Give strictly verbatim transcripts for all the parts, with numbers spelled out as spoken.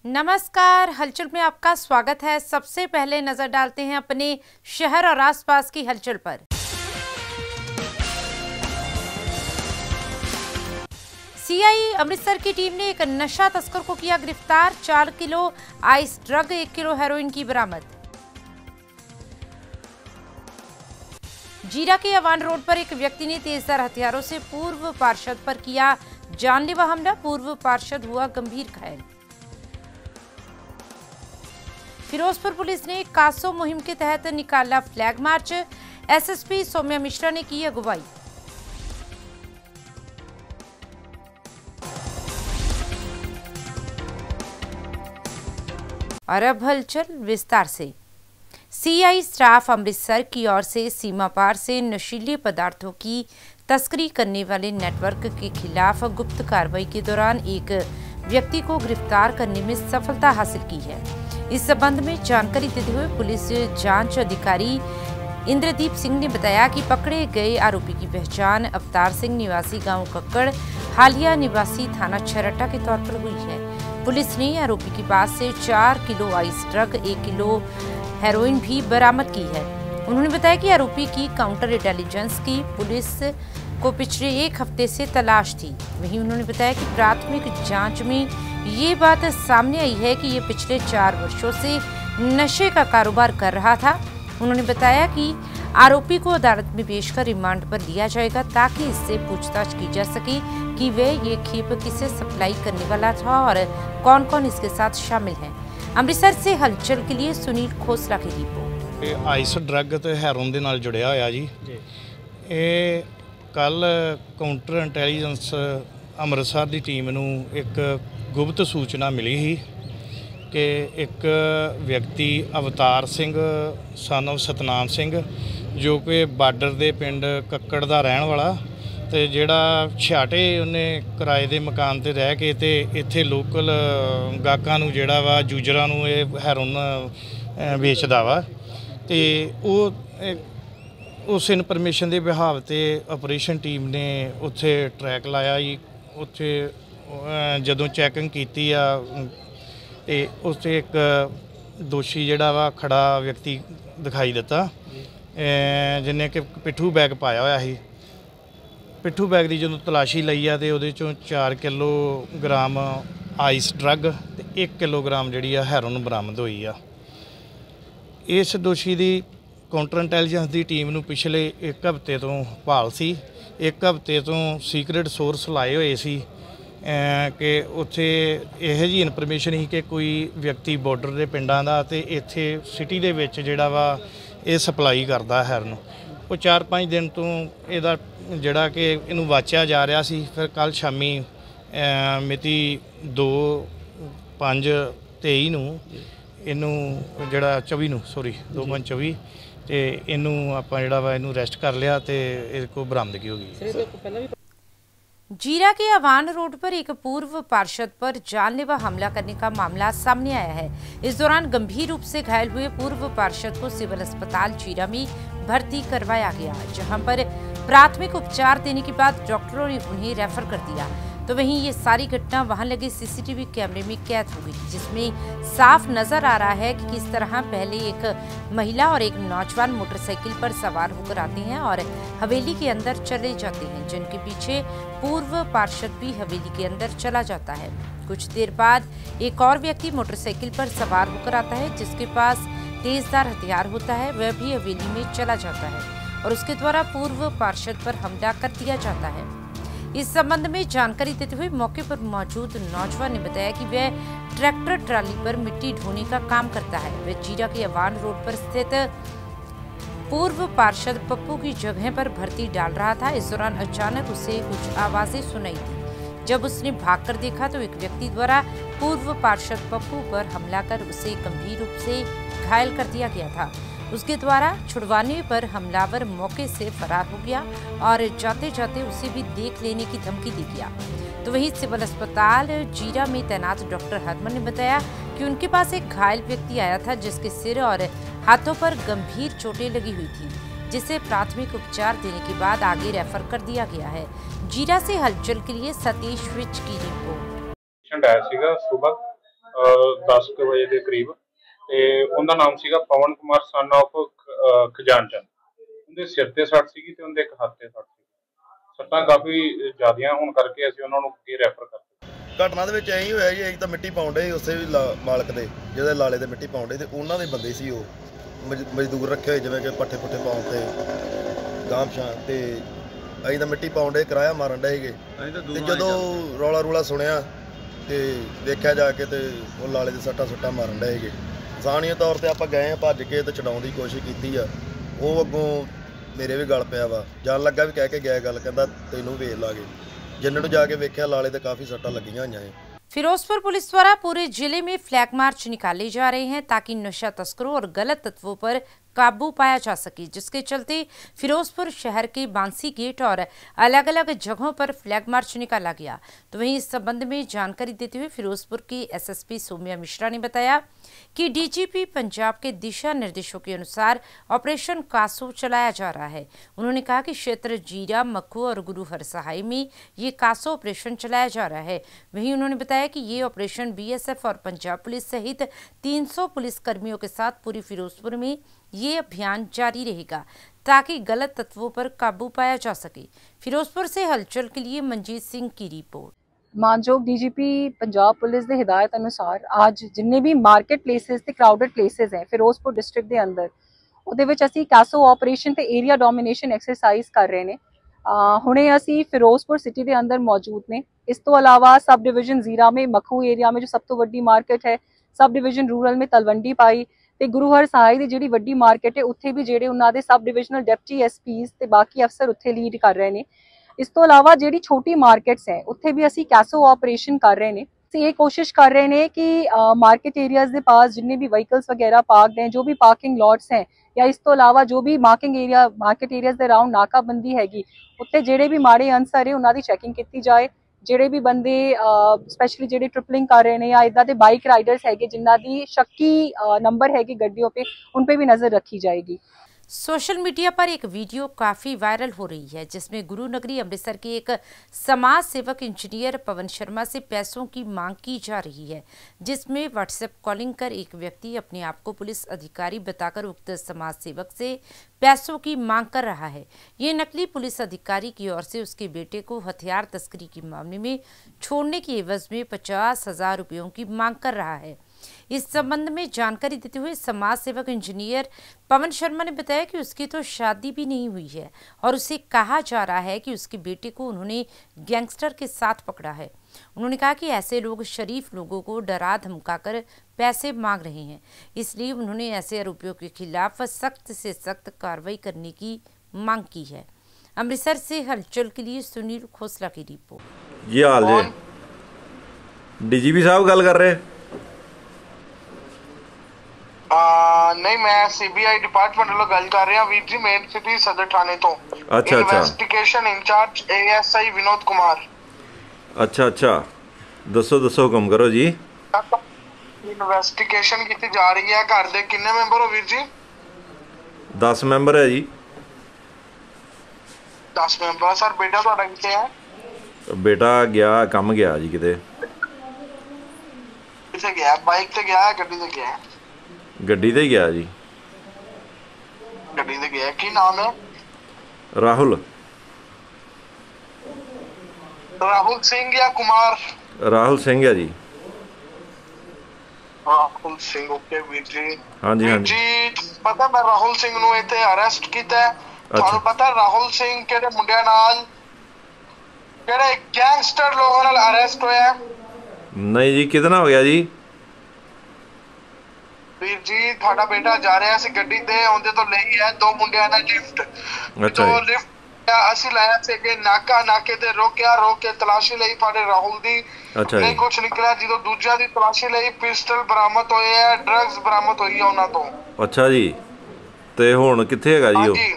नमस्कार, हलचल में आपका स्वागत है। सबसे पहले नजर डालते हैं अपने शहर और आसपास की हलचल पर। सीआई अमृतसर की टीम ने एक नशा तस्कर को किया गिरफ्तार। चार किलो आइस ड्रग, एक किलो हेरोइन की बरामद। जीरा के अवान रोड पर एक व्यक्ति ने तेजधार हथियारों से पूर्व पार्षद पर किया जानलेवा हमला। पूर्व पार्षद हुआ गंभीर घायल। फिरोजपुर पुलिस ने कासो मुहिम के तहत निकाला flag march. SSP Saumya Mishra ने की अगुवाई। और अब हलचल विस्तार से। सीआई स्टाफ अमृतसर की ओर से सीमा पार से नशीले पदार्थों की तस्करी करने वाले नेटवर्क के खिलाफ गुप्त कार्रवाई के दौरान एक व्यक्ति को गिरफ्तार करने में सफलता हासिल की है। इस संबंध में जानकारी देते हुए पुलिस जांच अधिकारी इंद्रदीप सिंह ने बताया कि पकड़े गए आरोपी की पहचान अवतार सिंह निवासी गांव कक्कड़, हालिया निवासी थाना छरटा के तौर पर हुई है। पुलिस ने आरोपी के पास से चार किलो आइस ड्रग, एक किलो हेरोइन भी बरामद की है। उन्होंने बताया कि आरोपी की काउंटर इंटेलिजेंस की पुलिस को पिछले एक हफ्ते से तलाश थी। वहीं उन्होंने बताया कि प्राथमिक जांच में ये बात सामने आई है कि ये पिछले चार वर्षों से नशे का कारोबार कर रहा था। उन्होंने बताया कि आरोपी को अदालत में पेश कर रिमांड पर लिया जाएगा ताकि इससे पूछताछ की जा सके कि वह ये खेप किसे सप्लाई करने वाला था और कौन कौन इसके साथ शामिल हैं। अमृतसर से हलचल के लिए सुनील खोसला की रिपोर्ट। आइस ड्रग तो हैरोन दे नाल जुड़िया होया जी। ये कल काउंटर इंटैलीजेंस अमृतसर की टीम नूं एक गुप्त सूचना मिली ही कि एक व्यक्ति अवतार सिंह सन ऑफ सतनाम सिंह जो कि बार्डर के पिंड कक्कड़ का रहन वाला ते जिहड़ा छाटे उन्हें किराए के मकान ते रह के ते इत्थे लोकल गाहकां नूं जिहड़ा वा यूजरां नूं इह हैरोन वेचदा वा ते ओह उस इनफॉर्मेशन के बिहाव ते ऑपरेशन टीम ने उत्थे ट्रैक लाया जी। उत्थे जदों चैकिंग की आ ते उत्थे एक दोषी जिहड़ा वा खड़ा व्यक्ति दिखाई दिता जिन्हें कि पिट्ठू बैग पाया होया ही। पिट्ठू बैग की जो तलाशी लई आ ते उहदे चों चार किलो ग्राम आइस ड्रग ते एक किलोग्राम जिहड़ी आ हैरोन बरामद होई आ। इस दोषी की काउंटर इंटैलीजेंस की टीम नूं पिछले एक हफ्ते तो भाल सी। एक हफ्ते तो सीक्रेट सोर्स लाए हुए सी कि उत्थे यह जी इनफॉर्मेशन ही कि कोई व्यक्ति बॉर्डर के पिंडां दा ते इत्थे सिटी दे विच जिहड़ा वा ये सप्लाई करदा हैरन। वो चार पाँच दिन तो इहदा जिहड़ा कि इहनूं वाचिया जा रहा सी। फिर कल शामी मिति दो पंज तेई नूं इहनूं जिहड़ा चौबी नूं सॉरी दो पंज चौबी ते इहनूं आपां जिहड़ा वा इहनूं अरैसट कर लिया ते इहदे कोल बरामदगी हो गई। जीरा के अवान रोड पर एक पूर्व पार्षद पर जानलेवा हमला करने का मामला सामने आया है। इस दौरान गंभीर रूप से घायल हुए पूर्व पार्षद को सिविल अस्पताल जीरा में भर्ती करवाया गया, जहां पर प्राथमिक उपचार देने के बाद डॉक्टरों ने उन्हें रेफर कर दिया। तो वहीं ये सारी घटना वहां लगे सीसीटीवी कैमरे में कैद हो गई, जिसमें साफ नजर आ रहा है कि किस तरह पहले एक महिला और एक नौजवान मोटरसाइकिल पर सवार होकर आते हैं और हवेली के अंदर चले जाते हैं, जिनके पीछे पूर्व पार्षद भी हवेली के अंदर चला जाता है। कुछ देर बाद एक और व्यक्ति मोटरसाइकिल पर सवार होकर आता है, जिसके पास तेजधार हथियार होता है। वह भी हवेली में चला जाता है और उसके द्वारा पूर्व पार्षद पर हमला कर दिया जाता है। इस संबंध में जानकारी देते हुए मौके पर मौजूद नौजवान ने बताया कि वह ट्रैक्टर ट्राली पर मिट्टी ढोने का काम करता है। वह जीरा के अवान रोड पर स्थित पूर्व पार्षद पप्पू की जगह पर भर्ती डाल रहा था। इस दौरान अचानक उसे कुछ आवाजें सुनाई दी। जब उसने भागकर देखा तो एक व्यक्ति द्वारा पूर्व पार्षद पप्पू पर हमला कर उसे गंभीर रूप से घायल कर दिया गया था। उसके द्वारा छुड़वाने पर हमलावर मौके से फरार हो गया और जाते जाते उसे भी देख लेने की धमकी दी गया। तो वहीं सिविल अस्पताल जीरा में तैनात डॉक्टर हरमन ने बताया कि उनके पास एक घायल व्यक्ति आया था, जिसके सिर और हाथों पर गंभीर चोटें लगी हुई थी, जिसे प्राथमिक उपचार देने के बाद आगे रेफर कर दिया गया है। जीरा से हलचल के लिए सतीश विच की रिपोर्ट। पेशेंट आया सीगा सुबह दस कुछ बजे के करीब। ते उनका नाम सीगा पवन कुमार सन ऑफ खजान चंद। उनके सिर ते सट सीगी ते उनके एक हत्थ ते सट सीगी। सट्टां काफ़ी ज़्यादियां होण करके असीं उन्हां नूं अगे रैफर कर ਦਿੱਤਾ। घटना ਦੇ ਵਿੱਚ ਐਂ ਹੀ ਹੋਇਆ ਜੀ। ਅਸੀਂ ਤਾਂ ਮਿੱਟੀ ਪਾਉਣ ਡੇ ਉਸੇ ਵੀ ਲਾ ਮਾਲਕ ਦੇ ਜਿਹਦੇ ਲਾਲੇ ਦੇ ਮਿੱਟੀ ਪਾਉਣ ਡੇ ਤੇ ਉਹਨਾਂ ਦੇ ਬੰਦੇ ਸੀ ਉਹ ਮਜ਼ ਮਜ਼ਦੂਰ ਰੱਖੇ ਹੋਏ ਜਿਵੇਂ ਕਿ ਪੱਠੇ ਪੁੱਠੇ ਪਾਉਣ ਤੇ ਗਾਂਵਸ਼ਾਂ ਤੇ ਅਸੀਂ ਤਾਂ ਮਿੱਟੀ ਪਾਉਣ ਡੇ ਕਿਰਾਇਆ ਮਾਰਨ ਡੇ ਸੀਗੇ ਤੇ ਜਦੋਂ ਰੌਲਾ ਰੂਲਾ ਸੁਣਿਆ ਤੇ ਦੇਖਿਆ ਜਾ ਕੇ ਤੇ ਉਹ ਲਾਲੇ ਦੇ ਸੱਟਾਂ ਸੁੱਟਾਂ ਮਾਰਨ ਡੇ ਸੀਗੇ। ਇਨਸਾਨੀਅਤ ਤੌਰ ਤੇ ਆਪਾਂ ਗਏ ਆ ਭੱਜ ਕੇ ਤੇ ਛਡਾਉਣ ਦੀ ਕੋਸ਼ਿਸ਼ ਕੀਤੀ ਆ। ਉਹ ਅੱਗੋਂ ਮੇਰੇ ਵੀ ਗਲ ਪਿਆ ਵਾ। ਜਾਣ ਲੱਗਾ ਵੀ ਕਹਿ ਕੇ ਗਿਆ ਗੱਲ, ਕਹਿੰਦਾ ਤੈਨੂੰ ਵੇਖ ਲਾਂਗੇ। जिन्होंने जाके वेख्या लाले ते काफ़ी सट्टां लगियां होईयां हैं। फिरोजपुर पुलिस द्वारा पूरे जिले में फ्लैग मार्च निकाले जा रहे हैं ताकि नशा तस्करों और गलत तत्वों पर काबू पाया जा सके, जिसके चलते फिरोजपुर शहर के बांसी गेट और अलग अलग जगहों पर फ्लैग मार्च निकाला गया। तो वहीं इस संबंध में जानकारी देते हुए फिरोजपुर की एसएसपी सौम्या मिश्रा ने बताया कि डीजीपी पंजाब के दिशा निर्देशों के अनुसार ऑपरेशन कासो चलाया जा रहा है। उन्होंने कहा कि क्षेत्र जीरा, मक्खू और गुरु हरसहाय में ये कासो ऑपरेशन चलाया जा रहा है। वहीं उन्होंने बताया कि ये ऑपरेशन बीएसएफ और पंजाब पुलिस सहित तीन सौ पुलिस कर्मियों के साथ पूरी फिरोजपुर में ये अभियान जारी रहेगा ताकि गलत तत्वों पर काबू पाया जा सके। फिरोजपुर से हलचल के लिए मंजीत सिंह की रिपोर्ट। मानयोग डीजीपी पंजाब पुलिस के हिदायत अनुसार आज जिन्ने भी मार्केट प्लेसिस ते क्राउडेड प्लेसिस हैं फिरोजपुर डिस्ट्रिक्ट के अंदर, उहदे विच असीं कैसो ऑपरेशन ते एरिया डोमीनेशन एक्सरसाइज कर रहे हैं। हुणे असीं फिरोजपुर सिटी के अंदर मौजूद ने। इस तो अलावा सब डिविजन जीरा में मखू एरिया में जो सब तो वड्डी मार्केट है, सब डिविजन रूरल में तलवंडी पाई ते गुरु हरसहाय दी जिहड़ी वड्डी मार्केट है उत्थे भी जिहड़े उन्हां दे sub divisional deputy S Pease ते बाकी अफसर उत्थे लीड कर रहे हैं। इस तो अलावा जिहड़ी छोटी मार्केट्स हैं उत्थे भी असीं कैसो ऑपरेशन कर रहे हैं। ਅਸੀਂ ਇਹ कोशिश कर रहे हैं कि मार्केट एरियाज़ के पास जिन्ने भी व्हीकल्स वगैरह पार्कड हैं, जो भी पार्किंग लॉट्स हैं या इस तो अलावा जो भी मार्किंग एरिया मार्केट एरियाज़ के अराउंड नाकाबंदी हैगी उत्ते जेडे भी माड़े अनसर है उन्हां दी चैकिंग की जाए। जेडे भी बंदे स्पैशली जेडे ट्रिपलिंग कर रहे हैं या इदा दे बाइक राइडर्स है जिन्हां दी शक्की नंबर है गड्डियों पे, उन पे भी नज़र रखी जाएगी। सोशल मीडिया पर एक वीडियो काफ़ी वायरल हो रही है जिसमें गुरु नगरी अमृतसर के एक समाज सेवक इंजीनियर पवन शर्मा से पैसों की मांग की जा रही है, जिसमें व्हाट्सएप कॉलिंग कर एक व्यक्ति अपने आप को पुलिस अधिकारी बताकर उक्त समाज सेवक से पैसों की मांग कर रहा है। ये नकली पुलिस अधिकारी की ओर से उसके बेटे को हथियार तस्करी के मामले में छोड़ने की एवज में पचास हजार रुपयों की मांग कर रहा है। इस संबंध में जानकारी देते हुए समाज सेवक इंजीनियर पवन शर्मा ने बताया कि उसकी तो शादी भी नहीं हुई है और उसे कहा जा रहा है कि उसके बेटे को उन्होंने गैंगस्टर के साथ पकड़ा है। उन्होंने कहा कि ऐसे लोग शरीफ लोगों को डरा धमकाकर पैसे मांग रहे हैं, इसलिए उन्होंने ऐसे आरोपियों के खिलाफ सख्त से सख्त कार्रवाई करने की मांग की है। अमृतसर से हलचल के लिए सुनील खोसला की रिपोर्ट। ये हाल है डीजीपी साहब गल कर रहे आ, नहीं मैं सीबीआई डिपार्टमेंट वालों गल कर रहा वीर जी, मेन सिटी सदर थाने तो। अच्छा investigation incharge ASI Vinod Kumar. अच्छा अच्छा दसो दसो हुक्म करो जी। इन्वेस्टिगेशन की जा रही है। घर दे किन्ने मेंबर हो वीर जी? दस मेंबर है जी। दस मेंबर। सर बेटा ਤੁਹਾਡਾ ਕਿੱਥੇ ਹੈ? बेटा गया काम गया जी किते। किथे गया? बाइक ते गया है गड्डी ते गया है? गड्डी ते गया जी। गड्डी ते गया। की नाम है? राहुल। राहुल सिंह या कुमार? राहुल सिंह है जी। राहुल सिंह ओके वीर जी। हाँ जी हाँ जी पता मैं राहुल सिंह नु इथे अरेस्ट कीता है। ਤੁਹਾਨੂੰ ਪਤਾ ਰਾਹੁਲ ਸਿੰਘ ਕਿਹੜੇ ਮੁੰਡਿਆਂ ਨਾਲ ਕਿਹੜੇ ਗੈਂਗਸਟਰ ਲੋਕਾਂ ਨਾਲ ਅਰੈਸਟ ਹੋਇਆ? नहीं जी कितना हो गया जी? ਵੀਰ ਜੀ ਤੁਹਾਡਾ ਬੇਟਾ ਜਾ ਰਿਹਾ ਸੀ ਗੱਡੀ ਤੇ, ਉਹਦੇ ਤੋਂ ਲਈ ਹੈ ਦੋ ਮੁੰਡਿਆਂ ਨਾਲ ਲਿਫਟ। ਅੱਛਾ तो लिफ्ट ਅਸੀਂ ਲਾਇਆ ਸੀ ਕਿ ਨਾਕਾ ਨਾਕੇ ਤੇ ਰੋਕਿਆ, ਰੋਕ ਕੇ ਤਲਾਸ਼ੀ ਲਈ ਫਾੜੇ ਰਾਹੁਲ ਦੀ। ਅੱਛਾ ਨਹੀਂ ਕੁਝ ਨਿਕਲਿਆ। ਜਦੋਂ ਦੂਜਿਆਂ ਦੀ ਤਲਾਸ਼ੀ ਲਈ ਪਿਸਟਲ ਬਰਾਮਦ ਹੋਏ ਹੈ, ਡਰੱਗਸ ਬਰਾਮਦ ਹੋਈ ਹੈ ਉਹਨਾਂ ਤੋਂ। ਅੱਛਾ ਜੀ ਤੇ ਹੁਣ ਕਿੱਥੇ ਹੈਗਾ ਜੀ ਉਹ? ਹਾਂਜੀ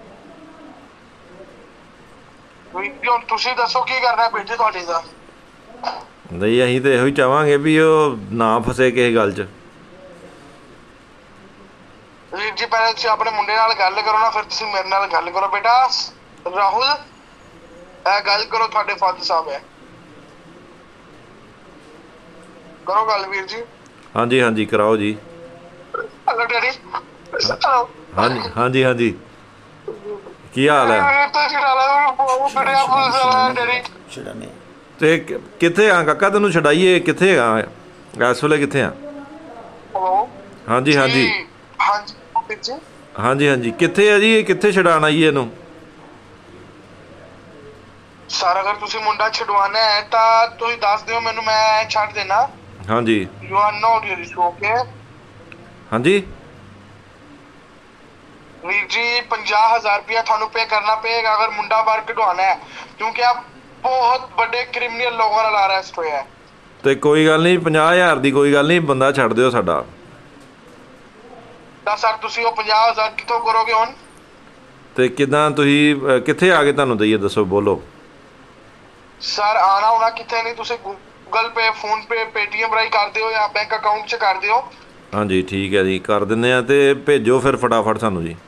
ਹੁਣ ਤੁਸੀਂ ਦੱਸੋ ਕੀ ਕਰਨਾ ਬੇਟੇ ਤੁਹਾਡੇ ਦਾ? ਨਹੀਂ ਅਸੀਂ ਤੇ ਇਹੋ ਹੀ ਚਾਹਾਂਗੇ ਵੀ ਉਹ ਨਾ ਫਸੇ ਕਿਸੇ ਗੱਲ 'ਚ। ਵੀਰ ਜੀ ਪਹਿਲਾਂ ਤੁਸੀਂ ਆਪਣੇ ਮੁੰਡੇ ਨਾਲ ਗੱਲ ਕਰੋ ਨਾ, ਫਿਰ ਤੁਸੀਂ ਮੇਰੇ ਨਾਲ ਗੱਲ ਕਰੋ। ਬੇਟਾ ਰਾਹੁਲ ਇਹ ਗੱਲ ਕਰੋ, ਤੁਹਾਡੇ ਫਾਦਰ ਸਾਹਿਬ ਹੈ। करो गल वीर जी। हाँ जी हाँ जी कराओ जी। Hello daddy. हेलो। हाँ जी हाँ जी हाँ जी की हाल है ते किथे आ काका तेनू छड़ाइए किथे आ इस वेले किथे आ? हाँ जी हाँ जी हाँ जी हाँ जी हाँ जी किथे है जी किथे छड़ाण आई है इनू? सर अगर तुसी मुंडा छडवाना है ਤਾਂ ਤੁਸੀਂ ਦੱਸ ਦਿਓ ਮੈਨੂੰ ਮੈਂ ਛੱਡ ਦੇਣਾ। हाँ जी you are not your issue okay. हाँ जी वीर जी पंजाह हजार रुपया थानू पे करना पड़ेगा अगर मुंडा बाहर कढवाना है क्योंकि आप बहुत बड़े क्रिमिनल लोगों नाल अरेस्ट होया है। ਤੇ ਕੋਈ ਗੱਲ ਨਹੀਂ ਪੰਜਾਹ ਹਜ਼ਾਰ ਦੀ ਕੋਈ ਗੱਲ ਨਹੀਂ ਬੰਦਾ ਛੱਡ ਦਿਓ ਸਾਡਾ। ਤਾਂ ਸਰ ਤੁਸੀਂ ਉਹ ਪੰਜਾਹ ਹਜ਼ਾਰ ਕਿੱਥੋਂ ਕਰੋਗੇ ਹੁਣ? ਤੇ ਕਿਦਾਂ ਤੁਸੀਂ ਕਿੱਥੇ ਆ ਕੇ ਤੁਹਾਨੂੰ ਦਈਏ ਦੱਸੋ ਬੋਲੋ। ਸਰ ਆਣਾ ਹੋਣਾ ਕਿੱਥੇ ਨਹੀਂ ਤੁਸੀਂ Google Pay PhonePe Paytm ਰਾਹੀਂ ਕਰ ਦਿਓ ਜਾਂ ਬੈਂਕ ਅਕਾਊਂਟ 'ਚ ਕਰ ਦਿਓ। ਹਾਂਜੀ ਠੀਕ ਹੈ ਜੀ ਕਰ ਦਿੰਦੇ ਆ ਤੇ ਭੇਜੋ ਫਿਰ ਫਟਾਫਟ ਸਾਨੂੰ ਜੀ।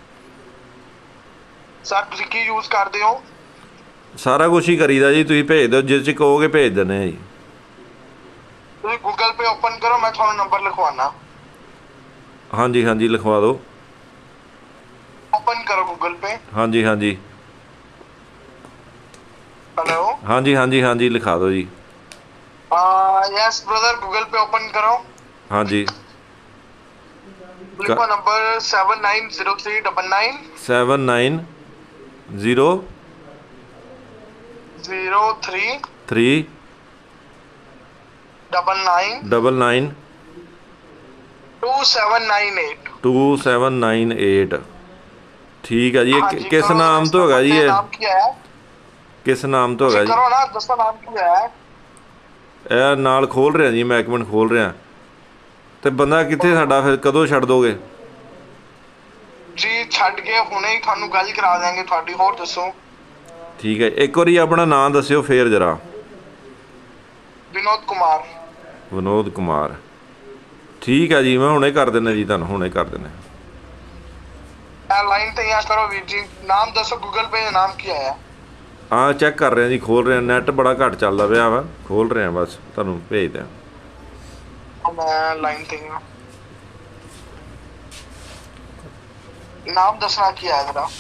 ਸਰ ਤੁਸੀਂ ਕੀ ਯੂਜ਼ ਕਰਦੇ ਹੋ? ਸਾਰਾ ਕੁਝ ਹੀ ਕਰੀਦਾ ਜੀ ਤੁਸੀਂ ਭੇਜ ਦਿਓ ਜਿਸ 'ਚ ਕਹੋਗੇ ਭੇਜ ਦਿੰਦੇ ਆ ਜੀ। ਤੁਸੀਂ ਗੂਗਲ ਪੇ ਓਪਨ ਕਰੋ ਮੈਂ ਤੁਹਾਨੂੰ ਨੰਬਰ ਲਿਖਵਾਉਣਾ। ਹਾਂਜੀ ਹਾਂਜੀ ਲਿਖਵਾ ਦਿਓ। ਓਪਨ ਕਰੋ ਗੂਗਲ ਪੇ। ਹਾਂਜੀ ਹਾਂਜੀ हेलो हाँ जी हाँ जी हाँ जी लिखा दो जी। Yes brother Google Pay open करो। हाँ जी लिखो number seven nine zero three double nine seven nine zero zero three three double nine double nine two seven nine eight two seven nine eight ठीक है जी। हाँ कि, जी, किस नाम तो होगा जी ये? नाम क्या है? किस नाम तो होगा जी? करो ना दसो नाम क्या है? ਇਹ ਨਾਲ ਖੋਲ ਰਿਹਾ ਜੀ ਮੈਂ ਇੱਕ ਮਿੰਟ ਖੋਲ ਰਿਹਾ ਤੇ ਬੰਦਾ ਕਿੱਥੇ ਸਾਡਾ ਫਿਰ ਕਦੋਂ ਛੱਡ ਦੋਗੇ? ਜੀ ਛੱਡ ਕੇ ਹੁਣੇ ਹੀ ਤੁਹਾਨੂੰ ਗੱਲ ਕਰਾ ਦੇਵਾਂਗੇ ਤੁਹਾਡੀ। ਹੋਰ ਦੱਸੋ। ਠੀਕ ਹੈ ਇੱਕ ਵਾਰੀ ਆਪਣਾ ਨਾਮ ਦੱਸਿਓ ਫੇਰ ਜਰਾ। ਵਿਨੋਦ ਕੁਮਾਰ। ਵਿਨੋਦ ਕੁਮਾਰ ਠੀਕ ਹੈ ਜੀ ਮੈਂ ਹੁਣੇ ਕਰ ਦਿੰਦਾ ਜੀ ਤੁਹਾਨੂੰ ਹੁਣੇ ਕਰ ਦਿੰਦਾ। ਇਹ ਲਾਈਨ ਤੇ ਯਾ ਕਰੋ ਵੀਰ ਜੀ ਨਾਮ ਦੱਸੋ ਗੂਗਲ ਪੇ ਦਾ ਨਾਮ ਕੀ ਹੈ? ਹਾਂ ਚੈੱਕ ਕਰ ਰਿਹਾ ਜੀ ਖੋਲ ਰਿਹਾ ਨੈਟ ਬੜਾ ਘੱਟ ਚੱਲਦਾ ਪਿਆ ਵਾ ਖੋਲ ਰਿਹਾ ਬਸ ਤੁਹਾਨੂੰ ਭੇਜ ਦਿਆਂ। ਮੈਂ ਲਾਈਨ ਤੇ ਹਾਂ ਨਾਮ ਦੱਸਣਾ ਕੀ ਹੈ ਜਰਾ।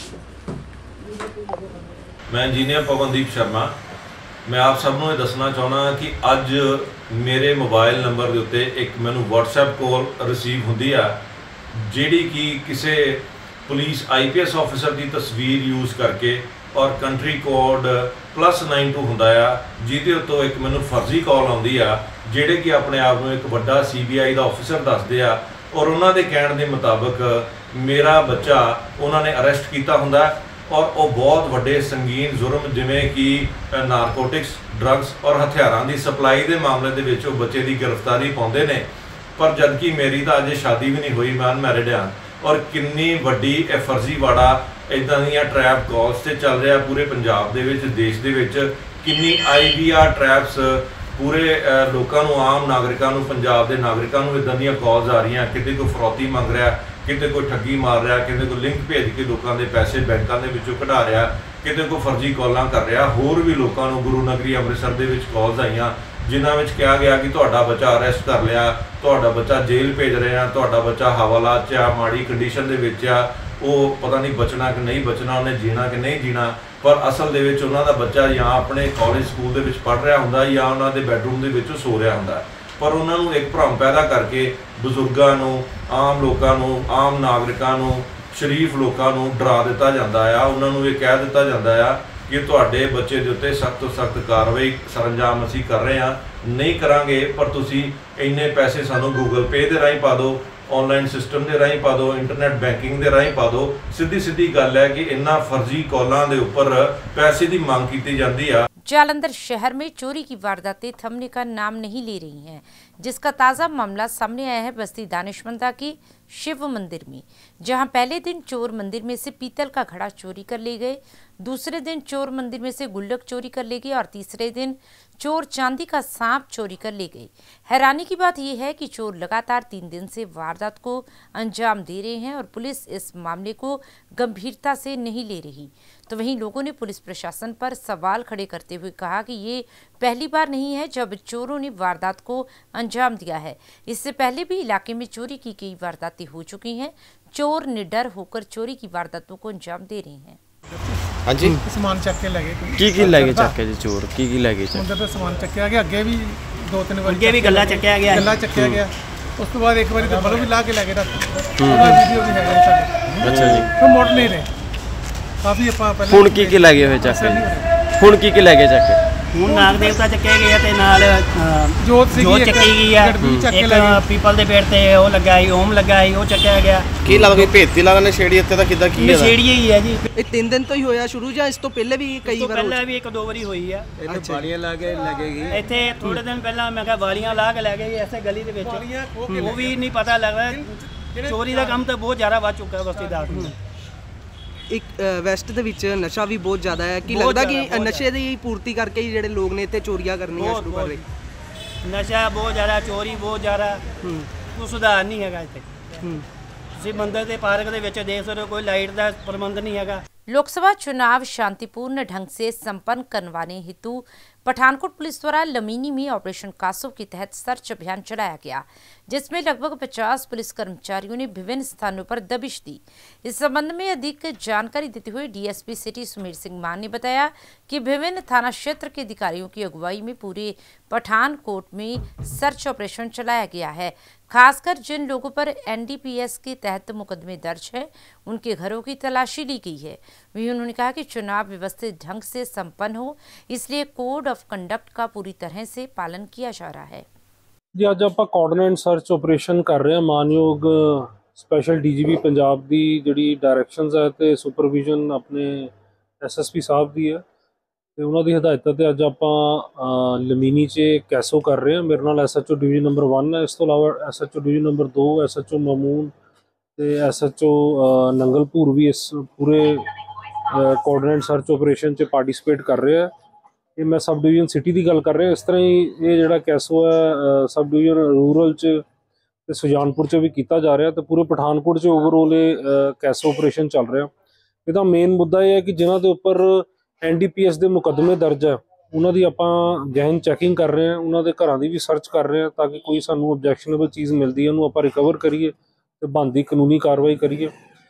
ਮੈਂ ਇੰਜੀਨੀਅਰ ਪਵਨਦੀਪ ਸ਼ਰਮਾ ਮੈਂ ਆਪ ਸਭ ਨੂੰ ਇਹ ਦੱਸਣਾ ਚਾਹੁੰਦਾ ਕਿ ਅੱਜ ਮੇਰੇ ਮੋਬਾਈਲ ਨੰਬਰ ਦੇ ਉੱਤੇ ਇੱਕ ਮੈਨੂੰ WhatsApp ਕਾਲ ਰਿਸੀਵ ਹੁੰਦੀ ਆ ਜਿਹੜੀ ਕਿ ਕਿਸੇ police I P S officer ਦੀ ਤਸਵੀਰ ਯੂਜ਼ ਕਰਕੇ ਔਰ country code plus nine two ਹੁੰਦਾ ਆ ਜਿਹਦੇ ਉੱਤੋਂ ਇੱਕ ਮੈਨੂੰ ਫਰਜ਼ੀ ਕਾਲ ਆਉਂਦੀ ਆ ਜਿਹੜੇ ਕਿ ਆਪਣੇ ਆਪ ਨੂੰ ਇੱਕ ਵੱਡਾ C B I the officer ਦੱਸਦੇ ਆ ਔਰ ਉਹਨਾਂ ਦੇ ਕਹਿਣ ਦੇ ਮੁਤਾਬਕ ਮੇਰਾ ਬੱਚਾ ਉਹਨਾਂ ਨੇ ਅਰੈਸਟ ਕੀਤਾ ਹੁੰਦਾ ਔਰ ਉਹ ਬਹੁਤ ਵੱਡੇ ਸੰਗੀਨ ਜੁਰਮ ਜਿਵੇਂ ਕਿ ਨਾਰਕੋਟਿਕਸ ਡਰੱਗਸ ਔਰ ਹਥਿਆਰਾਂ ਦੀ ਸਪਲਾਈ ਦੇ ਮਾਮਲੇ ਦੇ ਵਿੱਚ ਉਹ ਬੱਚੇ ਦੀ ਗ੍ਰਿਫਤਾਰੀ ਪਾਉਂਦੇ ਨੇ। ਪਰ ਜਦਕਿ ਮੇਰੀ ਤਾਂ ਅਜੇ ਸ਼ਾਦੀ ਵੀ ਨਹੀਂ ਹੋਈ ਮੈਂ ਅਨਮੈਰਿਡ ਹਾਂ ਔਰ ਕਿੰਨੀ ਵੱਡੀ ਇਹ ਫਰਜ਼ੀਵਾੜਾ ਇੱਦਾਂ ਦੀਆਂ ਟਰੈਪ ਕਾਲਸ 'ਤੇ ਚੱਲ ਰਿਹਾ ਪੂਰੇ ਪੰਜਾਬ ਦੇ ਵਿੱਚ ਦੇਸ਼ ਦੇ ਵਿੱਚ ਕਿੰਨੀ ਆਈ ਵੀ ਆਰ ਟਰੈਪਸ ਪੂਰੇ ਲੋਕਾਂ ਨੂੰ ਆਮ ਨਾਗਰਿਕਾਂ ਨੂੰ ਪੰਜਾਬ ਦੇ ਨਾਗਰਿਕਾਂ ਨੂੰ ਇੱਦਾਂ ਦੀਆਂ ਕਾਲਸ ਆ ਰਹੀਆਂ ਕਿਤੇ ਕੋਈ ਫਰੌਤੀ ਮੰਗ ਰਿਹਾ ਕਿਤੇ ਕੋਈ ਠੱਗੀ ਮਾਰ ਰਿਹਾ ਕਿਤੇ ਕੋਈ ਲਿੰਕ ਭੇਜ ਕੇ ਲੋਕਾਂ ਦੇ ਪੈਸੇ ਬੈਂਕਾਂ ਦੇ ਵਿੱਚੋਂ ਕਢਾ ਰਿਹਾ ਕਿਤੇ ਕੋਈ ਫਰਜ਼ੀ ਕਾਲਾਂ ਕਰ ਰਿਹਾ। ਹੋਰ ਵੀ ਲੋਕਾਂ ਨੂੰ ਗੁਰੂ ਨਗਰੀ ਅੰਮ੍ਰਿਤਸਰ ਦੇ ਵਿੱਚ ਕਾਲਸ ਆਈਆਂ ਜਿਨ੍ਹਾਂ ਵਿੱਚ ਕਿਹਾ ਗਿਆ ਕਿ ਤੁਹਾਡਾ ਬੱਚਾ ਅਰੈਸਟ ਕਰ ਲਿਆ ਤੁਹਾਡਾ ਬੱਚਾ ਜੇਲ੍ਹ ਭੇਜ ਰਹੇ ਆ ਤੁਹਾਡਾ ਬੱਚਾ ਹਵਾਲਾਤ 'ਚ ਆ ਮਾੜੀ ਕੰਡੀਸ਼ਨ ਦੇ ਵਿੱਚ ਆ ਉਹ ਪਤਾ ਨਹੀਂ ਬਚਣਾ ਕਿ ਨਹੀਂ ਬਚਣਾ ਉਹਨੇ ਜੀਣਾ ਕਿ ਨਹੀਂ ਜੀਣਾ ਪਰ ਅਸਲ ਦੇ ਵਿੱਚ ਉਹਨਾਂ ਦਾ ਬੱਚਾ ਜਾਂ ਆਪਣੇ ਕਾਲਜ ਸਕੂਲ ਦੇ ਵਿੱਚ ਪੜ੍ਹ ਰਿਹਾ ਹੁੰਦਾ ਜਾਂ ਉਹਨਾਂ ਦੇ ਬੈਡਰੂਮ ਦੇ ਵਿੱਚ ਸੋ ਰਿਹਾ ਹੁੰਦਾ ਪਰ ਉਹਨਾਂ ਨੂੰ ਇੱਕ ਭਰਮ ਪੈਦਾ ਕਰਕੇ ਬਜ਼ੁਰਗਾਂ ਨੂੰ ਆਮ ਲੋਕਾਂ ਨੂੰ ਆਮ ਨਾਗਰਿਕਾਂ ਨੂੰ ਸ਼ਰੀਫ ਲੋਕਾਂ ਨੂੰ ਡਰਾ ਦਿੱਤਾ ਜਾਂਦਾ ਆ। ਉਹਨਾਂ ਨੂੰ ਇਹ ਕਹਿ ਦਿੱਤਾ ਜਾਂਦਾ ਆ ਕਿ ਤੁਹਾਡੇ ਬੱਚੇ ਦੇ ਉੱਤੇ ਸਖਤ ਤੋਂ ਸਖਤ ਕਾਰਵਾਈ ਸਰੰਜਾਮ ਅਸੀਂ ਕਰ ਰਹੇ ਹਾਂ ਨਹੀਂ ਕਰਾਂਗੇ ਪਰ ਤੁਸੀਂ ਇੰਨੇ ਪੈਸੇ ਸਾਨੂੰ ਗੂਗਲ ਪੇ ਦੇ ਰਾਹੀਂ ਪਾ ਦਿਓ ऑनलाइन सिस्टम के राही पा दो इंटरनेट बैंकिंग के राही पा दो। सीधी सीधी गल है कि इन्ना फर्जी कॉलों के उपर पैसे की मांग की जाती है। जालंधर शहर में चोरी की वारदातें थमने का नाम नहीं ले रही हैं जिसका ताज़ा मामला सामने आया है बस्ती दानिशमंदा की शिव मंदिर में जहां पहले दिन चोर मंदिर में से पीतल का घड़ा चोरी कर ले गए। दूसरे दिन चोर मंदिर में से गुल्लक चोरी कर ले गए और तीसरे दिन चोर चांदी का सांप चोरी कर ले गए। हैरानी की बात यह है कि चोर लगातार तीन दिन से वारदात को अंजाम दे रहे हैं और पुलिस इस मामले को गंभीरता से नहीं ले रही। तो वहीं लोगों ने पुलिस प्रशासन पर सवाल खड़े करते हुए कहा कि ये पहली बार नहीं है जब चोरों ने वारदात को अंजाम दिया है। इससे पहले भी इलाके में चोरी की कई वारदातें हो चुकी हैं। चोर निडर होकर चोरी की वारदातों को अंजाम दे रहे हैं। हाँ जी, समान चक के लगे की की लगे चक्के जी चोर की की लगे मुंडे तो समान चक्या गया, अगे भी दो तीन बार अगे भी गला चक्या गया गला चक्या गया। उस तो बाद एक बार तो बलो भी ला के लगे रात वीडियो भी है साडे। अच्छा जी, तो मोड़ नहीं रहे काफी ਆਪਾਂ ਪਹਿਲੇ ਹੁਣ ਕੀ ਕੀ ਲੱਗੇ ਹੋਏ ਚੱਕੇ ਹੁਣ ਕੀ ਕੀ ਲੱਗੇ ਚੱਕੇ ਹੁਣ ਨਾਗ ਦੇਵਤਾ ਚੱਕੇ ਗਏ ਤੇ ਨਾਲ ਜੋਤ ਸੀਗੀ ਜੋਤ ਚੱਕੀ ਗਈ ਆ ਇੱਕ ਪੀਪਲ ਦੇ ਪੇੜ ਤੇ ਉਹ ਲੱਗਾ ਸੀ ਓਮ ਲੱਗਾ ਸੀ ਉਹ ਚੱਕਿਆ ਗਿਆ। ਕੀ ਲੱਗਦਾ ਕੋਈ ਭੇਤੀ ਲੱਗਦਾ ਨਸ਼ੇੜੀ ਇੱਥੇ ਤਾਂ ਕਿੱਦਾਂ ਕੀ ਹੈ ਨਸ਼ੇੜੀ ਹੀ ਹੈ ਜੀ। ਇਹ ਤਿੰਨ ਦਿਨ ਤੋਂ ਹੀ ਹੋਇਆ ਸ਼ੁਰੂ ਜਾਂ ਇਸ ਤੋਂ ਪਹਿਲੇ ਵੀ ਕਈ ਵਾਰ ਪਹਿਲਾਂ ਵੀ ਇੱਕ ਦੋ ਵਾਰੀ ਹੋਈ ਆ। ਇੱਥੇ ਬਾਲੀਆਂ ਲਾ ਕੇ ਲੱਗੇਗੀ ਇੱਥੇ ਥੋੜੇ ਦਿਨ ਪਹਿਲਾਂ ਮੈਂ ਕਿਹਾ ਵਾਲੀਆਂ ਲਾ ਕੇ ਲੈ ਗਏ ਐਸੇ ਗਲੀ ਦੇ ਵਿੱਚ ਉਹ ਵੀ ਨਹੀਂ ਪਤਾ ਲੱਗਦਾ। ਚੋਰੀ ਦਾ ਕੰਮ ਤਾਂ ਬਹੁਤ ਜ਼ਿਆਦਾ ਵੱਧ ਚੁੱਕਾ ਬਸਤੀਦਾਰ ਨੂੰ। ਇੱਕ ਵੈਸਟ ਦੇ ਵਿੱਚ ਨਸ਼ਾ ਵੀ ਬਹੁਤ ਜ਼ਿਆਦਾ ਹੈ। ਕੀ ਲੱਗਦਾ ਕਿ ਨਸ਼ੇ ਦੀ ਪੂਰਤੀ ਕਰਕੇ ਹੀ ਜਿਹੜੇ ਲੋਕ ਨੇ ਇੱਥੇ ਚੋਰੀਆਂ ਕਰਨੀਆਂ ਸ਼ੁਰੂ ਕਰ ਰਹੇ? ਨਸ਼ਾ ਬਹੁਤ ਜ਼ਿਆਦਾ, ਚੋਰੀ ਬਹੁਤ ਜ਼ਿਆਦਾ, ਕੋਈ ਸੁਧਾਰ ਨਹੀਂ ਹੈਗਾ ਇੱਥੇ। ਤੁਸੀਂ ਮੰਦਰ ਦੇ ਪਾਰਕ ਦੇ ਵਿੱਚ ਦੇਖ ਸਕਦੇ ਹੋ ਕੋਈ ਲਾਈਟ ਦਾ ਪ੍ਰਬੰਧ नहीं हैगा। लोकसभा चुनाव शांतिपूर्ण ढंग से संपन्न करवाने हेतु पठानकोट पुलिस द्वारा लमीनी में ऑपरेशन कासो के तहत सर्च अभियान चलाया गया, जिसमें लगभग पचास पुलिस कर्मचारियों ने विभिन्न स्थानों पर दबिश दी। इस संबंध में अधिक जानकारी देते हुए डीएसपी सिटी सुमेर सिंह मान ने बताया कि विभिन्न थाना क्षेत्र के अधिकारियों की अगुवाई में पूरे पठानकोट में सर्च ऑपरेशन चलाया गया है। खासकर जिन लोगों पर एनडीपीएस के तहत मुकदमे दर्ज है उनके घरों की तलाशी ली गई है। वहीं उन्होंने कहा कि चुनाव व्यवस्थित ढंग से संपन्न हो, इसलिए कोड ऑफ कंडक्ट का पूरी तरह से पालन किया जा रहा है। जी अज आप कोऑर्डिनेट सर्च ऑपरेशन कर रहे हैं। मानयोग स्पैशल डीजीपी पंजाब की जिहड़ी डायरैक्शनस है तो सुपरविजन अपने एसएसपी साहब की है तो उन्होंने हिदायतों से अज आप लमीनी च कैसो कर रहे हैं। मेरे नाल S H O division number one है, इस तो अलावा S H O division number दो एस एच ओ मामून तो एस एच ओ नंगलपुर भी इस पूरे कोऑर्डिनेट सर्च ऑपरेशन च पार्टिसिपेट कर रहे हैं। ये मैं सब डिवीजन सिटी की गल कर रहा। इस तरह ही ये जिहड़ा कैसो है सब डिवीजन रूरल च ते सुजानपुर च भी किया जा रहा तो पूरे पठानकोट च ओवरऑल ये कैसो ऑपरेशन चल रहा। इसका मेन मुद्दा यह है कि जिन्हों के उपर एन डी पी एस के मुकदमे दर्ज है उन्होंने आप गहन चैकिंग कर रहे हैं, उन्होंने घरों की भी सर्च कर रहे हैं ताकि कोई सानू ऑब्जैक्शनेबल चीज़ मिलती है उन्होंने आप रिकवर करिए तो बनती कानूनी कार्रवाई करिए।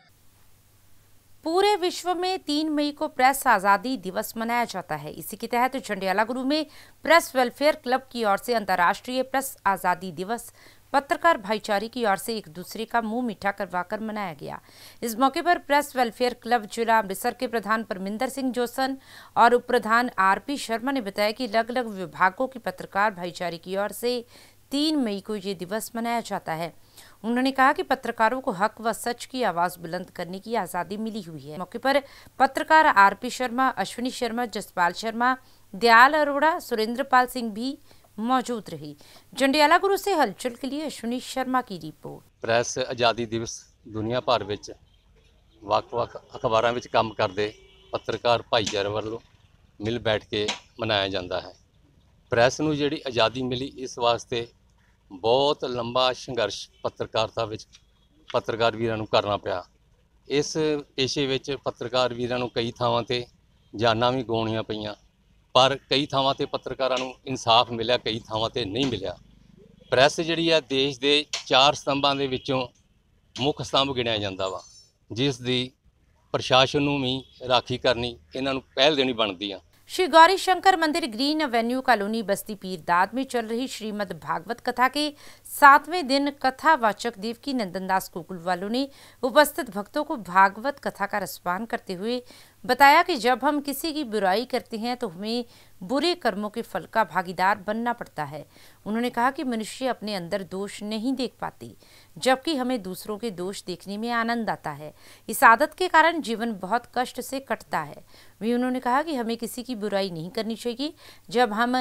पूरे विश्व में तीन मई को प्रेस आज़ादी दिवस मनाया जाता है। इसी के तहत जंडियाला गुरु में प्रेस वेलफेयर क्लब की ओर से अंतर्राष्ट्रीय प्रेस आज़ादी दिवस पत्रकार भाईचारे की ओर से एक दूसरे का मुंह मीठा करवाकर मनाया गया। इस मौके पर प्रेस वेलफेयर क्लब जिला अमृतसर के प्रधान परमिंदर सिंह जोसन और उप प्रधान आरपी शर्मा ने बताया कि अलग अलग विभागों की पत्रकार भाईचारे की ओर से तीन मई को ये दिवस मनाया जाता है। उन्होंने कहा कि पत्रकारों को हक व सच की आवाज़ बुलंद करने की आज़ादी मिली हुई है। मौके पर पत्रकार आरपी शर्मा, अश्विनी शर्मा, जसपाल शर्मा, दयाल अरोड़ा, सुरेंद्र पाल सिंह भी मौजूद रही। जंडियाला गुरु से हलचल के लिए अश्विनी शर्मा की रिपोर्ट। प्रेस आज़ादी दिवस दुनिया भर में ਵੱਖ-ਵੱਖ अखबारों में काम करते पत्रकार भाईचारे वालों मिल बैठ के मनाया जाता है। प्रेस नूं जिहड़ी आज़ादी मिली इस वास्ते बहुत लंबा संघर्ष पत्रकारिता विच पत्रकार वीरां नूं करना पिया। इस पेशे विच पत्रकार वीरां नूं कई थावां ते जानां भी गवाउणियां पईयां, पर कई थावां ते पत्रकारां नूं इंसाफ मिलिया, कई थावां ते नहीं मिलिया। प्रेस जिहड़ी है देश के चार स्तंभां दे विचों मुख स्तंभ गिणिया जांदा वा, जिस दी प्रशासन नूं भी राखी करनी इन्हां नूं पहल देनी बनदी आ। श्री गौरी शंकर मंदिर ग्रीन एवेन्यू कॉलोनी बस्ती पीरदाद में चल रही श्रीमद् भागवत कथा के सातवें दिन कथावाचक देवकी नंदन दास गोकुल वालों ने उपस्थित भक्तों को भागवत कथा का रसपान करते हुए बताया कि जब हम किसी की बुराई करते हैं तो हमें बुरे कर्मों के फल का भागीदार बनना पड़ता है। उन्होंने कहा कि मनुष्य अपने अंदर दोष नहीं देख पाती, जबकि हमें दूसरों के दोष देखने में आनंद आता है। इस आदत के कारण जीवन बहुत कष्ट से कटता है। वहीं उन्होंने कहा कि हमें किसी की बुराई नहीं करनी चाहिए। जब हम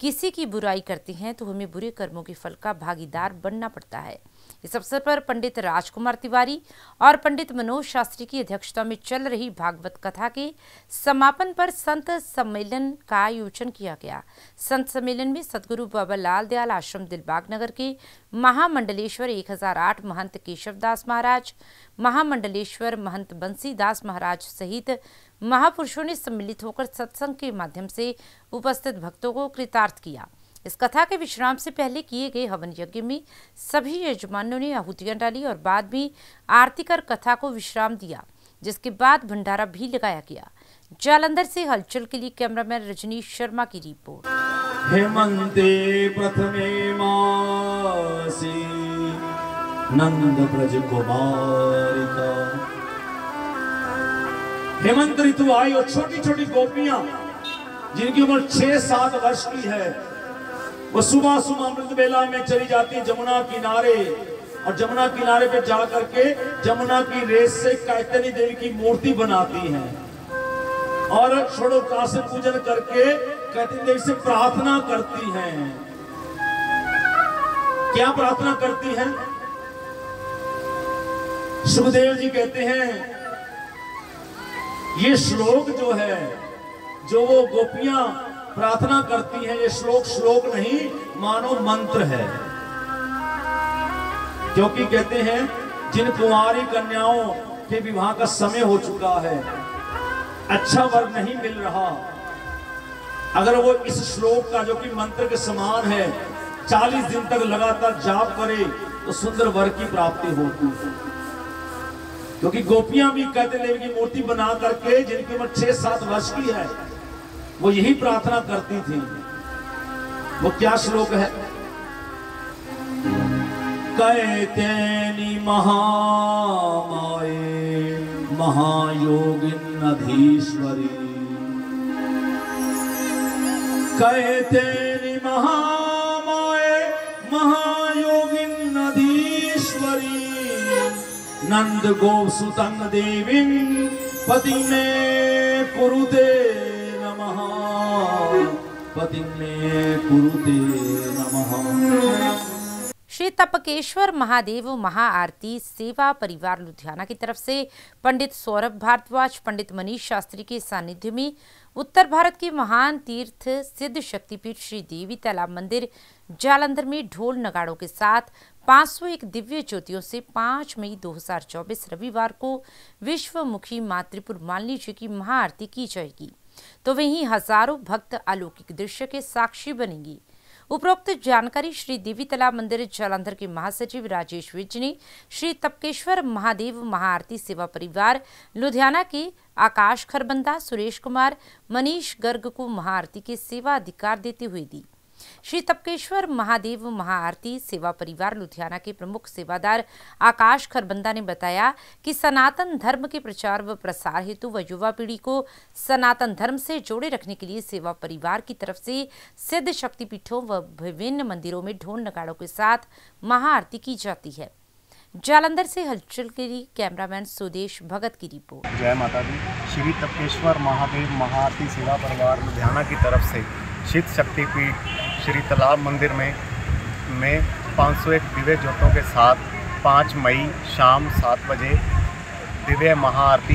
किसी की बुराई करते हैं तो हमें बुरे कर्मों के फल का भागीदार बनना पड़ता है। इस अवसर पर पंडित राजकुमार तिवारी और पंडित मनोज शास्त्री की अध्यक्षता में चल रही भागवत कथा के समापन पर संत सम्मेलन का आयोजन किया गया। संत सम्मेलन में सदगुरु बाबा लाल दयाल आश्रम दिलबाग नगर के महामंडलेश्वर एक हज़ार आठ महंत केशवदास महाराज, महामंडलेश्वर महंत बंसी दास महाराज सहित महापुरुषों ने सम्मिलित होकर सत्संग के माध्यम से उपस्थित भक्तों को कृतार्थ किया। इस कथा के विश्राम से पहले किए गए हवन यज्ञ में सभी यजमानों ने आहुतियां डाली और बाद में आरती कर कथा को विश्राम दिया, जिसके बाद भंडारा भी लगाया गया। जालंधर से हलचल के लिए कैमरामैन रजनीश शर्मा की रिपोर्ट। हेमंते प्रथमे मासी नंद ब्रज कुमारिका। हेमंत ऋतु आई और छोटी छोटी गोपियां जिनकी उम्र छह सात वर्ष की है, वो सुबह सुबह अमृत बेला में चली जाती है जमुना किनारे, और जमुना किनारे पे जा करके जमुना की रेस से कैतनी देवी की मूर्ति बनाती हैं और षोडशोपचार से पूजन करके कैतनी देवी से प्रार्थना करती हैं। क्या प्रार्थना करती हैं? सुखदेव जी कहते हैं ये श्लोक जो है, जो वो गोपियां प्रार्थना करती हैं, ये श्लोक श्लोक नहीं मानो मंत्र है। क्योंकि कहते हैं जिन कुंवारी कन्याओं के विवाह का समय हो चुका है, अच्छा वर नहीं मिल रहा, अगर वो इस श्लोक का जो कि मंत्र के समान है चालीस दिन तक लगातार जाप करे तो सुंदर वर की प्राप्ति होती है। क्योंकि गोपियां भी कहते देवी की मूर्ति बना करके जिनकी उम्र छह सात वर्ष की है, वो यही प्रार्थना करती थी। वो क्या श्लोक है? कैतेनी महामाये महायोगिन अधीश्वरी, कैतेनी महामाये महायोगिन अधीश्वरी, नंद गोपसुतं देवीं पति में कुरुते नमः, पति में कुरुते नमः। श्री तपकेश्वर महादेव महाआरती सेवा परिवार लुधियाना की तरफ से पंडित सौरभ भारद्वाज, पंडित मनीष शास्त्री के सानिध्य में उत्तर भारत के महान तीर्थ सिद्ध शक्तिपीठ श्री देवी तालाब मंदिर जालंधर में ढोल नगाड़ों के साथ पाँच सौ एक दिव्य ज्योतियों से पाँच मई दो हज़ार चौबीस रविवार को विश्वमुखी मां त्रिपुर मालिनी जी की महाआरती की जाएगी, तो वहीं हजारों भक्त अलौकिक दृश्य के साक्षी बनेंगी। उपरोक्त जानकारी श्री देवी तालाब मंदिर जालंधर के महासचिव राजेश विज ने श्री तपकेश्वर महादेव महाआरती सेवा परिवार लुधियाना के आकाश खरबंदा, सुरेश कुमार, मनीष गर्ग को महाआरती के सेवा अधिकार देते हुए दी। श्री तपकेश्वर महादेव महाआरती सेवा परिवार लुधियाना के प्रमुख सेवादार आकाश खरबंदा ने बताया कि सनातन धर्म के प्रचार व प्रसार हेतु व युवा पीढ़ी को सनातन धर्म से जोड़े रखने के लिए सेवा परिवार की तरफ से सिद्ध शक्तिपीठों व विभिन्न मंदिरों में ढोल नगाड़ों के साथ महाआरती की जाती है। जालंधर से हलचल के लिए कैमरामैन सुदेश भगत की रिपोर्ट। जय माता दी। श्री तपकेश्वर महादेव महाआरती सेवा परिवार लुधियाना की तरफ से सिद्ध शक्तिपीठ श्री तालाब मंदिर में में पाँच सौ एक दिव्य ज्योतों के साथ पाँच मई शाम सात बजे दिव्य महाआरती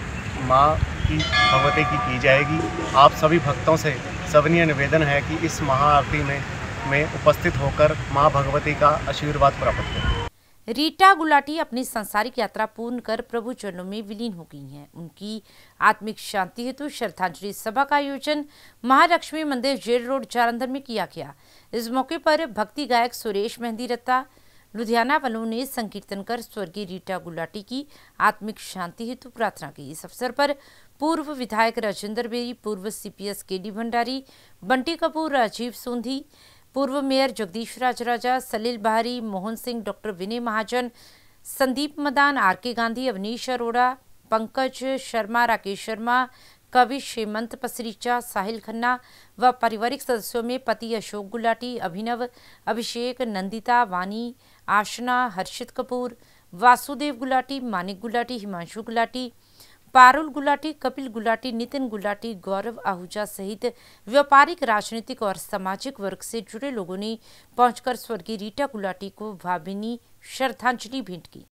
माँ की भगवती की की जाएगी। आप सभी भक्तों से सविनीय निवेदन है कि इस महाआरती में में उपस्थित होकर माँ भगवती का आशीर्वाद प्राप्त करें। रीटा गुलाटी अपनी सांसारिक यात्रा पूर्ण कर प्रभु चरणों में विलीन हो गई हैं। उनकी आत्मिक शांति हेतु श्रद्धांजलि सभा का आयोजन महालक्ष्मी मंदिर जेल रोड जालंधर में किया गया। इस मौके पर भक्ति गायक सुरेश मेहंदी रत्ता लुधियाना वालों ने संकीर्तन कर स्वर्गीय रीटा गुलाटी की आत्मिक शांति हेतु प्रार्थना की। इस अवसर पर पूर्व विधायक राजेंद्र बेरी, पूर्व CPS K D Bhandari, Bunty Kapoor, Rajeev Sondhi, पूर्व mayor Jagdish Raj Raja, Salil Bahari, Mohan Singh, doctor Vinay Mahajan, Sandeep Madan, R K Gandhi, Awanish Arora, Pankaj Sharma, Rakesh Sharma, Kavish Hemant Pasricha, साहिल खन्ना व पारिवारिक सदस्यों में पति अशोक गुलाटी, अभिनव, अभिषेक, नंदिता, वानी, आशना, हर्षित कपूर, वासुदेव गुलाटी, मानिक गुलाटी, हिमांशु गुलाटी, पारुल गुलाटी, कपिल गुलाटी, नितिन गुलाटी, गौरव आहूजा सहित व्यापारिक, राजनीतिक और सामाजिक वर्ग से जुड़े लोगों ने पहुंचकर स्वर्गीय रीटा गुलाटी को भावभीनी श्रद्धांजलि भेंट की।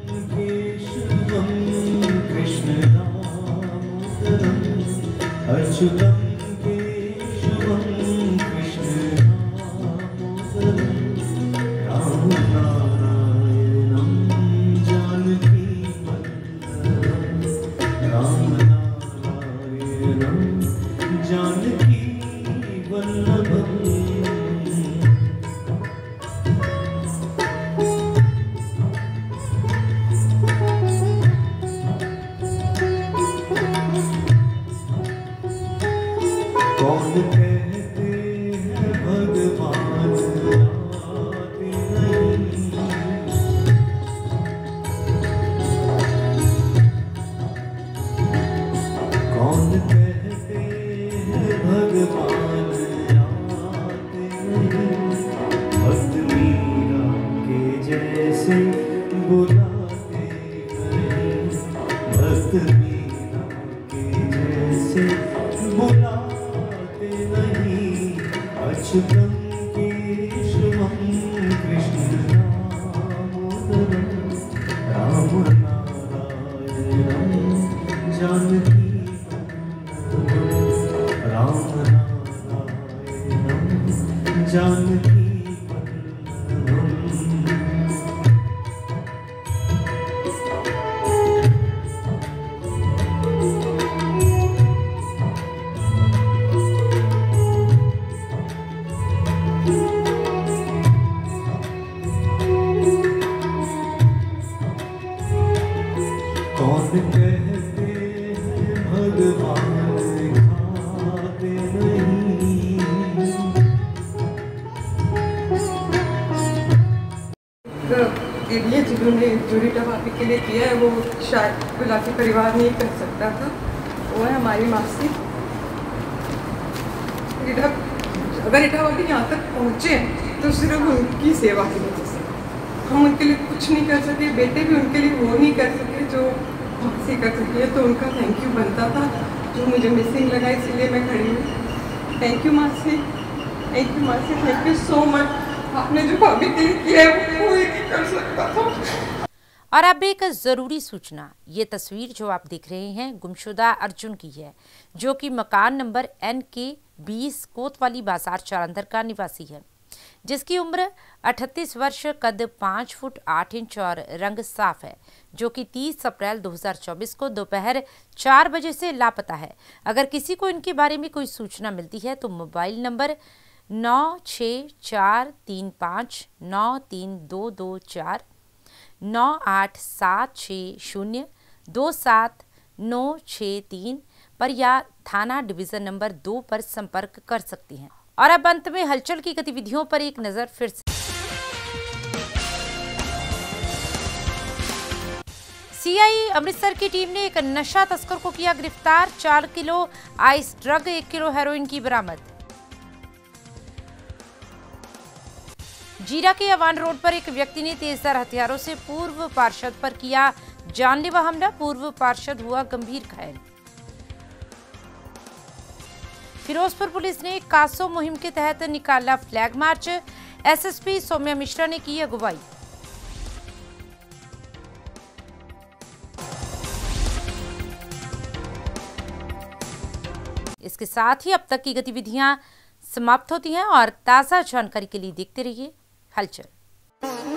ये जिन्होंने जो रीटा भाभी के लिए किया है वो शायद गुलाटी परिवार नहीं कर सकता था। वो है हमारी मासी रीटा। अगर रीटा भाभी यहाँ तक पहुँचे तो सिर्फ उनकी सेवा की वजह से। हम उनके लिए कुछ नहीं कर सके, बेटे भी उनके लिए वो नहीं कर सके जो मासी कर सकी है, तो उनका थैंक यू बनता था जो मुझे मिसिंग लगा, इसीलिए मैं खड़ी हूँ। थैंक यू मासी, थैंक यू मासी, थैंक यू सो मच। आपने जो भाभी के लिए किया है वो कोई नहीं कर सकता था। और अब एक जरूरी सूचना, ये तस्वीर जो आप देख रहे हैं गुमशुदा अर्जुन की है, जो कि मकान नंबर एन के बीस कोतवाली बाजार जालंधर का निवासी है, जिसकी उम्र अड़तीस वर्ष, कद पाँच फुट आठ इंच और रंग साफ है, जो कि तीस अप्रैल दो हज़ार चौबीस को दोपहर चार बजे से लापता है। अगर किसी को इनके बारे में कोई सूचना मिलती है तो मोबाइल नंबर नौ छः चार तीन पाँच नौ तीन दो दो चार, नौ आठ सात छः शून्य दो सात नौ छः तीन पर या थाना डिवीज़न नंबर दो पर संपर्क कर सकती हैं। और अब अंत में हलचल की गतिविधियों पर एक नज़र फिर से। सीआई अमृतसर की टीम ने एक नशा तस्कर को किया गिरफ्तार, चार किलो आइस ड्रग, एक किलो हेरोइन की बरामद। जीरा के अवान रोड पर एक व्यक्ति ने तेजधार हथियारों से पूर्व पार्षद पर किया जानलेवा हमला, पूर्व पार्षद हुआ गंभीर घायल। फिरोजपुर पुलिस ने कासो मुहिम के तहत निकाला flag march, SSP Saumya Mishra ने की अगुवाई। इसके साथ ही अब तक की गतिविधियां समाप्त होती हैं और ताजा जानकारी के लिए देखते रहिए हलचल।